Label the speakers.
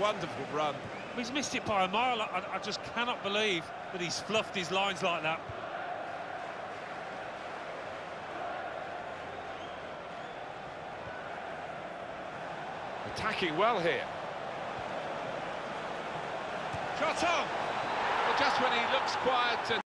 Speaker 1: wonderful run.
Speaker 2: He's missed it by a mile. I just cannot believe that he's fluffed his lines like that.
Speaker 1: Attacking well here. Shot on! Well, just when he looks quiet and